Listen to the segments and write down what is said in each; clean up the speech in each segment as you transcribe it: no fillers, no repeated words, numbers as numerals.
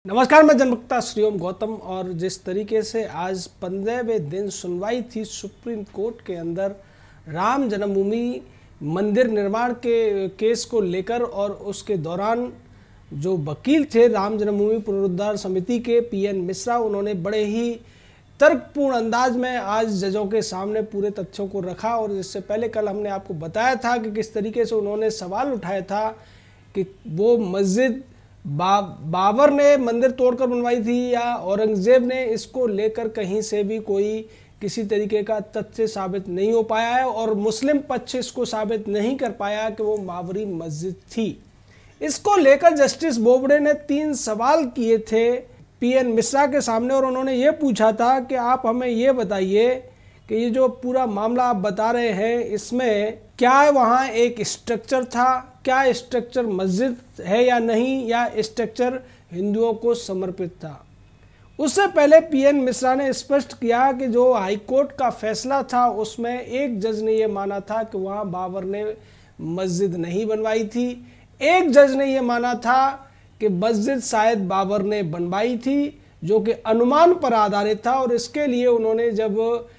नमस्कार, मैं जनवक्ता श्रीओम गौतम। और जिस तरीके से आज 15वें दिन सुनवाई थी सुप्रीम कोर्ट के अंदर राम जन्मभूमि मंदिर निर्माण के केस को लेकर, और उसके दौरान जो वकील थे राम जन्मभूमि पुनरुद्धार समिति के पीएन मिश्रा, उन्होंने बड़े ही तर्कपूर्ण अंदाज में आज जजों के सामने पूरे तथ्यों को रखा। और इससे पहले कल हमने आपको बताया था कि किस तरीके से उन्होंने सवाल उठाया था कि वो मस्जिद बाबर ने मंदिर तोड़कर बनवाई थी या औरंगजेब ने, इसको लेकर कहीं से भी कोई किसी तरीके का तथ्य साबित नहीं हो पाया है। और मुस्लिम पक्ष इसको साबित नहीं कर पाया कि वो बाबरी मस्जिद थी। इसको लेकर जस्टिस बोबडे ने 3 सवाल किए थे पीएन मिश्रा के सामने, और उन्होंने ये पूछा था कि आप हमें ये बताइए कि ये जो पूरा मामला आप बता रहे हैं, इसमें क्या वहाँ एक स्ट्रक्चर था, क्या स्ट्रक्चर मस्जिद है या नहीं, या स्ट्रक्चर हिंदुओं को समर्पित था। उससे पहले पीएन मिश्रा ने स्पष्ट किया कि जो हाईकोर्ट का फैसला था उसमें एक जज ने यह माना था कि वहाँ बाबर ने मस्जिद नहीं बनवाई थी, एक जज ने यह माना था कि मस्जिद शायद बाबर ने बनवाई थी, जो कि अनुमान पर आधारित था। और इसके लिए उन्होंने जब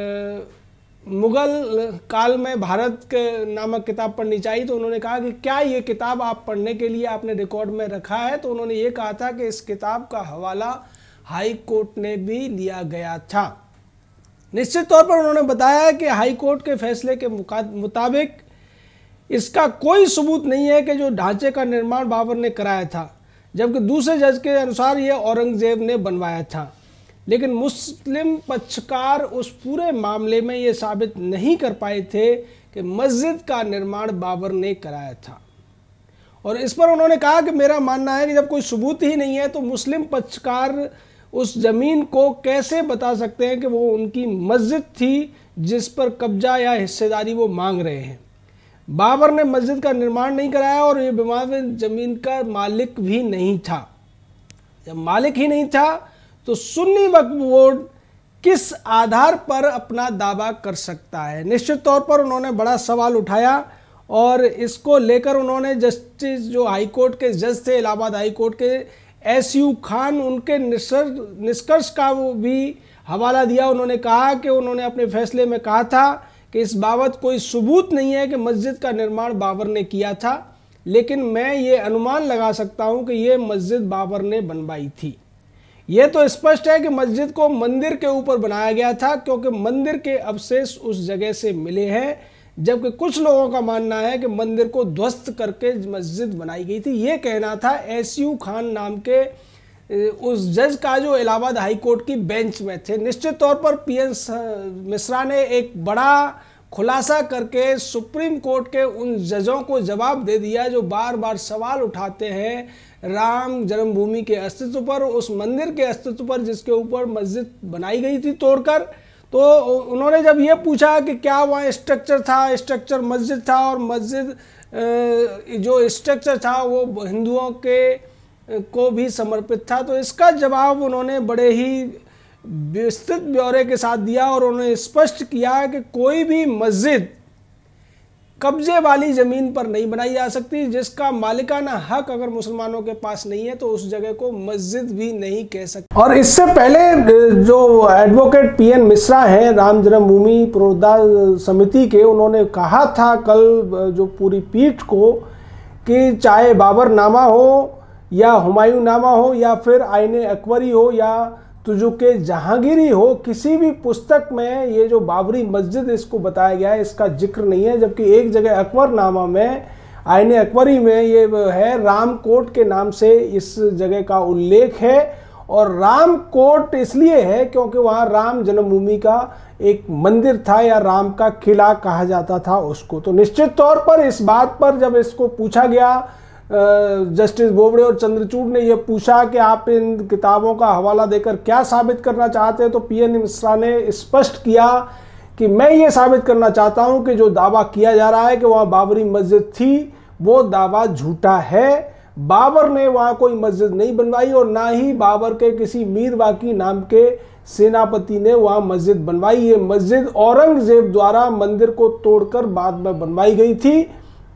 मुगल काल में भारत के नामक किताब पढ़नी चाहिए तो उन्होंने कहा कि क्या ये किताब आप पढ़ने के लिए आपने रिकॉर्ड में रखा है, तो उन्होंने ये कहा था कि इस किताब का हवाला हाई कोर्ट ने भी लिया गया था। निश्चित तौर पर उन्होंने बताया कि हाई कोर्ट के फैसले के मुताबिक इसका कोई सबूत नहीं है कि जो ढांचे का निर्माण बाबर ने कराया था, जबकि दूसरे जज के अनुसार यह औरंगजेब ने बनवाया था। लेकिन मुस्लिम पक्षकार उस पूरे मामले में ये साबित नहीं कर पाए थे कि मस्जिद का निर्माण बाबर ने कराया था। और इस पर उन्होंने कहा कि मेरा मानना है कि जब कोई सबूत ही नहीं है तो मुस्लिम पक्षकार उस जमीन को कैसे बता सकते हैं कि वो उनकी मस्जिद थी जिस पर कब्जा या हिस्सेदारी वो मांग रहे हैं। बाबर ने मस्जिद का निर्माण नहीं कराया और ये बीमार जमीन का मालिक भी नहीं था। जब मालिक ही नहीं था तो सुन्नी वक्फ बोर्ड किस आधार पर अपना दावा कर सकता है। निश्चित तौर पर उन्होंने बड़ा सवाल उठाया और इसको लेकर उन्होंने जस्टिस जो हाईकोर्ट के जज थे इलाहाबाद हाईकोर्ट के एसयू खान, उनके निष्कर्ष का वो भी हवाला दिया। उन्होंने कहा कि उन्होंने अपने फैसले में कहा था कि इस बाबत कोई सबूत नहीं है कि मस्जिद का निर्माण बाबर ने किया था, लेकिन मैं ये अनुमान लगा सकता हूँ कि ये मस्जिद बाबर ने बनवाई थी। ये तो स्पष्ट है कि मस्जिद को मंदिर के ऊपर बनाया गया था क्योंकि मंदिर के अवशेष उस जगह से मिले हैं, जबकि कुछ लोगों का मानना है कि मंदिर को ध्वस्त करके मस्जिद बनाई गई थी। ये कहना था एसयू खान नाम के उस जज का जो इलाहाबाद हाई कोर्ट की बेंच में थे। निश्चित तौर पर पीएन मिश्रा ने एक बड़ा खुलासा करके सुप्रीम कोर्ट के उन जजों को जवाब दे दिया जो बार बार सवाल उठाते हैं राम जन्मभूमि के अस्तित्व पर, उस मंदिर के अस्तित्व पर जिसके ऊपर मस्जिद बनाई गई थी तोड़कर। तो उन्होंने जब ये पूछा कि क्या वहाँ स्ट्रक्चर था, स्ट्रक्चर मस्जिद था और मस्जिद जो स्ट्रक्चर था वो हिंदुओं के को भी समर्पित था, तो इसका जवाब उन्होंने बड़े ही विस्तृत ब्यौरे के साथ दिया। और उन्होंने स्पष्ट किया कि कोई भी मस्जिद कब्जे वाली जमीन पर नहीं बनाई जा सकती, जिसका मालिकाना हक अगर मुसलमानों के पास नहीं है तो उस जगह को मस्जिद भी नहीं कह सकते। और इससे पहले जो एडवोकेट पीएन मिश्रा हैं राम जन्मभूमि पुनरुद्धार समिति के, उन्होंने कहा था कल जो पूरी पीठ को कि चाहे बाबरनामा हो या हुमायूंनामा हो या फिर आईने अकबरी हो या तुजुके जहांगीरी हो, किसी भी पुस्तक में ये जो बाबरी मस्जिद इसको बताया गया है इसका जिक्र नहीं है। जबकि एक जगह अकबरनामा में आईने अकबरी में ये है रामकोट के नाम से इस जगह का उल्लेख है। और रामकोट इसलिए है क्योंकि वहाँ राम जन्मभूमि का एक मंदिर था या राम का किला कहा जाता था उसको। तो निश्चित तौर पर इस बात पर जब इसको पूछा गया, जस्टिस बोबडे और चंद्रचूड़ ने यह पूछा कि आप इन किताबों का हवाला देकर क्या साबित करना चाहते हैं, तो पीएन मिश्रा ने स्पष्ट किया कि मैं ये साबित करना चाहता हूं कि जो दावा किया जा रहा है कि वहाँ बाबरी मस्जिद थी वो दावा झूठा है। बाबर ने वहाँ कोई मस्जिद नहीं बनवाई और ना ही बाबर के किसी मीर बाकी नाम के सेनापति ने वहाँ मस्जिद बनवाई। ये मस्जिद औरंगजेब द्वारा मंदिर को तोड़कर बाद में बनवाई गई थी।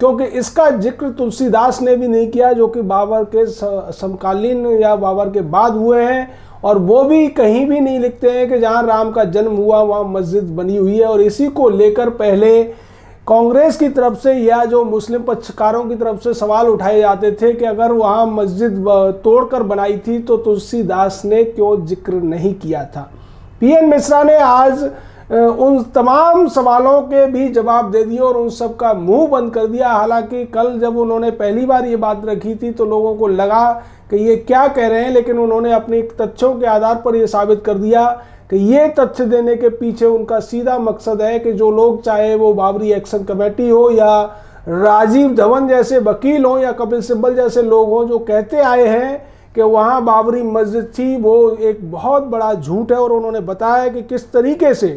क्योंकि इसका जिक्र तुलसीदास ने भी नहीं किया, जो कि बाबर के समकालीन या बाबर के बाद हुए हैं, और वो भी कहीं भी नहीं लिखते हैं कि जहाँ राम का जन्म हुआ वहाँ मस्जिद बनी हुई है। और इसी को लेकर पहले कांग्रेस की तरफ से या जो मुस्लिम पक्षकारों की तरफ से सवाल उठाए जाते थे कि अगर वहाँ मस्जिद तोड़कर बनाई थी तो तुलसीदास ने क्यों जिक्र नहीं किया था। पीएन मिश्रा ने आज उन तमाम सवालों के भी जवाब दे दिए और उन सब का मुंह बंद कर दिया। हालांकि कल जब उन्होंने पहली बार ये बात रखी थी तो लोगों को लगा कि ये क्या कह रहे हैं, लेकिन उन्होंने अपनी तथ्यों के आधार पर ये साबित कर दिया कि ये तथ्य देने के पीछे उनका सीधा मकसद है कि जो लोग, चाहे वो बाबरी एक्शन कमेटी हो या राजीव धवन जैसे वकील हो या कपिल सिब्बल जैसे लोग हों, जो कहते आए हैं कि वहाँ बाबरी मस्जिद थी, वो एक बहुत बड़ा झूठ है। और उन्होंने बताया कि किस तरीके से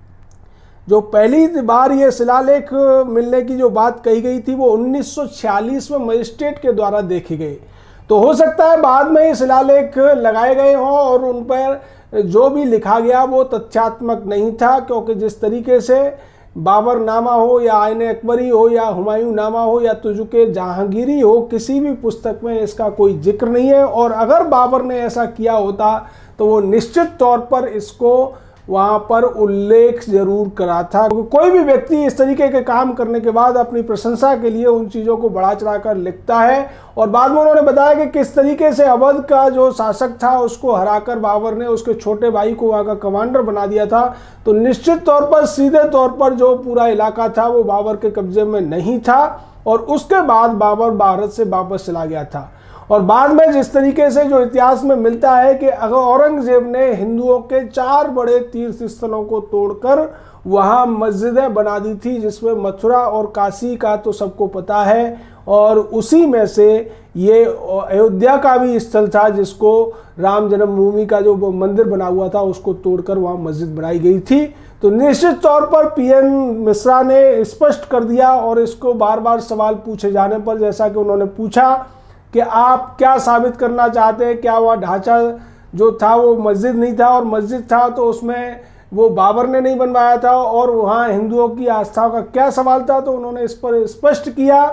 जो पहली बार ये शिलालेख मिलने की जो बात कही गई थी वो 1946 में मजिस्ट्रेट के द्वारा देखी गई। तो हो सकता है बाद में ये शिलालेख लगाए गए हों और उन पर जो भी लिखा गया वो तथ्यात्मक नहीं था, क्योंकि जिस तरीके से बाबर नामा हो या आईने अकबरी हो या हुमायूं नामा हो या तुजुके जहांगीरी हो, किसी भी पुस्तक में इसका कोई जिक्र नहीं है। और अगर बाबर ने ऐसा किया होता तो वो निश्चित तौर पर इसको वहाँ पर उल्लेख जरूर करा था। कोई भी व्यक्ति इस तरीके के काम करने के बाद अपनी प्रशंसा के लिए उन चीज़ों को बढ़ा चढ़ाकर लिखता है। और बाद में उन्होंने बताया कि किस तरीके से अवध का जो शासक था उसको हराकर बाबर ने उसके छोटे भाई को वहाँ का कमांडर बना दिया था। तो निश्चित तौर पर सीधे तौर पर जो पूरा इलाका था वो बाबर के कब्जे में नहीं था, और उसके बाद बाबर भारत से वापस चला गया था। और बाद में जिस तरीके से जो इतिहास में मिलता है कि अगर औरंगजेब ने हिंदुओं के 4 बड़े तीर्थ स्थलों को तोड़कर वहाँ मस्जिदें बना दी थी, जिसमें मथुरा और काशी का तो सबको पता है, और उसी में से ये अयोध्या का भी स्थल था जिसको राम जन्मभूमि का जो मंदिर बना हुआ था उसको तोड़कर वहाँ मस्जिद बनाई गई थी। तो निश्चित तौर पर पीएन मिश्रा ने स्पष्ट कर दिया, और इसको बार बार सवाल पूछे जाने पर, जैसा कि उन्होंने पूछा कि आप क्या साबित करना चाहते हैं, क्या वह ढांचा जो था वो मस्जिद नहीं था, और मस्जिद था तो उसमें वो बाबर ने नहीं बनवाया था, और वहाँ हिंदुओं की आस्था का क्या सवाल था। तो उन्होंने इस पर स्पष्ट किया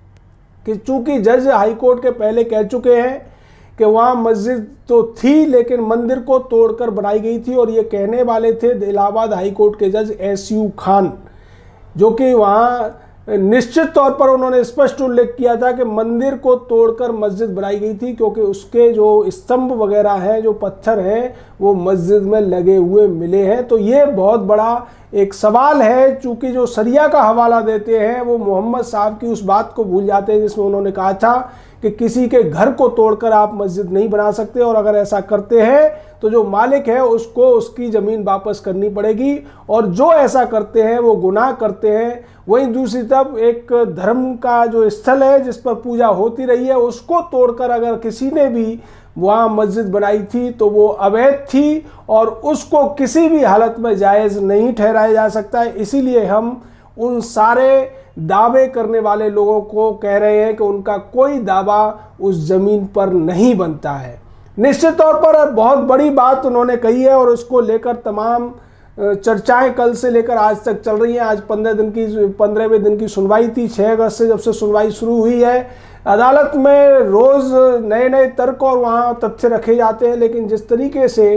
कि चूंकि जज हाईकोर्ट के पहले कह चुके हैं कि वहाँ मस्जिद तो थी लेकिन मंदिर को तोड़कर बनाई गई थी, और ये कहने वाले थे इलाहाबाद हाईकोर्ट के जज SU खान, जो कि वहाँ निश्चित तौर पर उन्होंने स्पष्ट उल्लेख किया था कि मंदिर को तोड़कर मस्जिद बनाई गई थी, क्योंकि उसके जो स्तंभ वगैरह हैं, जो पत्थर हैं, वो मस्जिद में लगे हुए मिले हैं। तो ये बहुत बड़ा एक सवाल है, चूंकि जो शरिया का हवाला देते हैं वो मोहम्मद साहब की उस बात को भूल जाते हैं जिसमें उन्होंने कहा था कि किसी के घर को तोड़कर आप मस्जिद नहीं बना सकते, और अगर ऐसा करते हैं तो जो मालिक है उसको उसकी ज़मीन वापस करनी पड़ेगी, और जो ऐसा करते हैं वो गुनाह करते हैं। वहीं दूसरी तरफ एक धर्म का जो स्थल है जिस पर पूजा होती रही है उसको तोड़कर अगर किसी ने भी वहाँ मस्जिद बनाई थी तो वो अवैध थी, और उसको किसी भी हालत में जायज़ नहीं ठहराया जा सकता है। इसीलिए हम उन सारे दावे करने वाले लोगों को कह रहे हैं कि उनका कोई दावा उस ज़मीन पर नहीं बनता है। निश्चित तौर पर बहुत बड़ी बात उन्होंने कही है, और उसको लेकर तमाम चर्चाएं कल से लेकर आज तक चल रही हैं। आज 15वें दिन की सुनवाई थी। 6 अगस्त से जब से सुनवाई शुरू हुई है, अदालत में रोज़ नए नए तर्क और वहाँ तथ्य रखे जाते हैं, लेकिन जिस तरीके से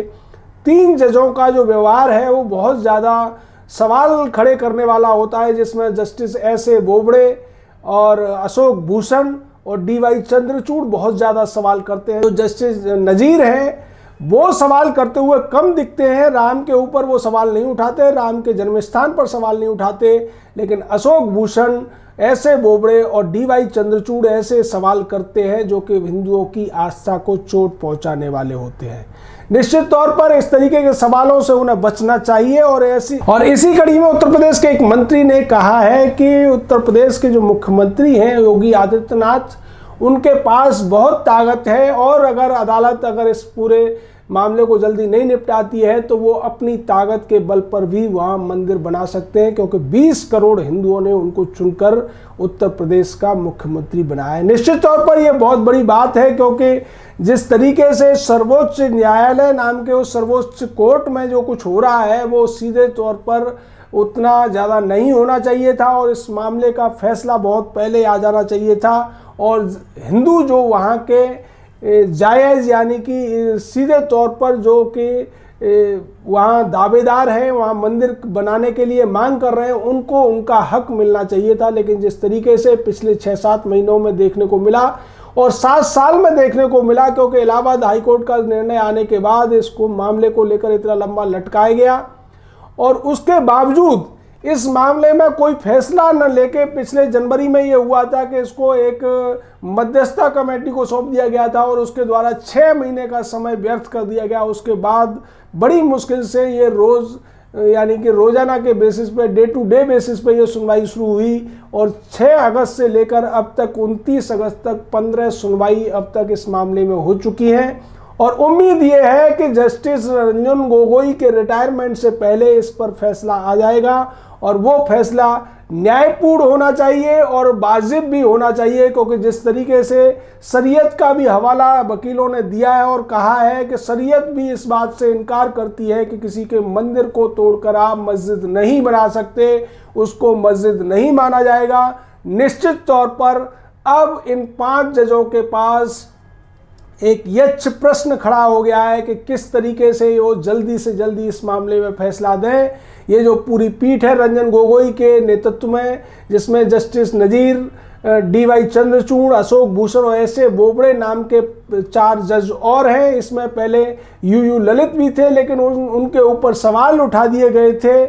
3 जजों का जो व्यवहार है वो बहुत ज़्यादा सवाल खड़े करने वाला होता है, जिसमें जस्टिस S.A. बोबड़े और अशोक भूषण और DY चंद्रचूड़ बहुत ज़्यादा सवाल करते हैं। जो जस्टिस नज़ीर हैं वो सवाल करते हुए कम दिखते हैं, राम के ऊपर वो सवाल नहीं उठाते, राम के जन्म स्थान पर सवाल नहीं उठाते, लेकिन अशोक भूषण, S.A. बोबड़े और DY चंद्रचूड़ ऐसे सवाल करते हैं जो कि हिंदुओं की आस्था को चोट पहुंचाने वाले होते हैं। निश्चित तौर पर इस तरीके के सवालों से उन्हें बचना चाहिए। और इसी कड़ी में उत्तर प्रदेश के एक मंत्री ने कहा है कि उत्तर प्रदेश के जो मुख्यमंत्री हैं योगी आदित्यनाथ, उनके पास बहुत ताकत है, और अगर अदालत इस पूरे मामले को जल्दी नहीं निपटाती है तो वो अपनी ताकत के बल पर भी वहाँ मंदिर बना सकते हैं, क्योंकि 20 करोड़ हिंदुओं ने उनको चुनकर उत्तर प्रदेश का मुख्यमंत्री बनाया है। निश्चित तौर पर यह बहुत बड़ी बात है, क्योंकि जिस तरीके से सर्वोच्च न्यायालय नाम के उस सर्वोच्च कोर्ट में जो कुछ हो रहा है वो सीधे तौर पर उतना ज़्यादा नहीं होना चाहिए था और इस मामले का फैसला बहुत पहले आ जाना चाहिए था। और हिंदू जो वहाँ के जायज़ यानी कि सीधे तौर पर जो कि वहाँ दावेदार हैं, वहाँ मंदिर बनाने के लिए मांग कर रहे हैं, उनको उनका हक मिलना चाहिए था। लेकिन जिस तरीके से पिछले 6-7 महीनों में देखने को मिला और 7 साल में देखने को मिला, क्योंकि इलाहाबाद हाईकोर्ट का निर्णय आने के बाद इसको मामले को लेकर इतना लंबा लटकाया गया और उसके बावजूद इस मामले में कोई फैसला न लेके पिछले जनवरी में ये हुआ था कि इसको एक मध्यस्थता कमेटी को सौंप दिया गया था और उसके द्वारा 6 महीने का समय व्यर्थ कर दिया गया। उसके बाद बड़ी मुश्किल से ये रोज़ यानी कि रोजाना के बेसिस पे, डे टू डे बेसिस पे ये सुनवाई शुरू हुई और 6 अगस्त से लेकर अब तक 29 अगस्त तक 15 सुनवाई अब तक इस मामले में हो चुकी है। और उम्मीद ये है कि जस्टिस रंजन गोगोई के रिटायरमेंट से पहले इस पर फैसला आ जाएगा और वो फैसला न्यायपूर्ण होना चाहिए और वाजिब भी होना चाहिए, क्योंकि जिस तरीके से शरीयत का भी हवाला वकीलों ने दिया है और कहा है कि शरीयत भी इस बात से इनकार करती है कि किसी के मंदिर को तोड़कर आप मस्जिद नहीं बना सकते, उसको मस्जिद नहीं माना जाएगा। निश्चित तौर पर अब इन 5 जजों के पास एक यक्ष प्रश्न खड़ा हो गया है कि किस तरीके से वो जल्दी से जल्दी इस मामले में फैसला दें। ये जो पूरी पीठ है रंजन गोगोई के नेतृत्व में, जिसमें जस्टिस नजीर, DY चंद्रचूड़, अशोक भूषण और ऐसे बोबड़े नाम के 4 जज और हैं। इसमें पहले UU ललित भी थे, लेकिन उनके ऊपर सवाल उठा दिए गए थे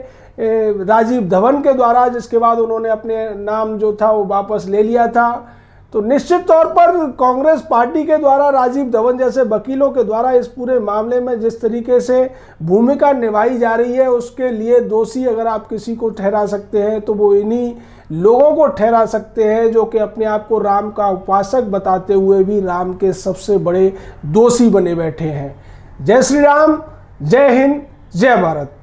राजीव धवन के द्वारा, जिसके बाद उन्होंने अपने नाम जो था वो वापस ले लिया था। तो निश्चित तौर पर कांग्रेस पार्टी के द्वारा राजीव धवन जैसे वकीलों के द्वारा इस पूरे मामले में जिस तरीके से भूमिका निभाई जा रही है, उसके लिए दोषी अगर आप किसी को ठहरा सकते हैं तो वो इन्हीं लोगों को ठहरा सकते हैं जो कि अपने आप को राम का उपासक बताते हुए भी राम के सबसे बड़े दोषी बने बैठे हैं। जय श्री राम, जय हिंद, जय भारत।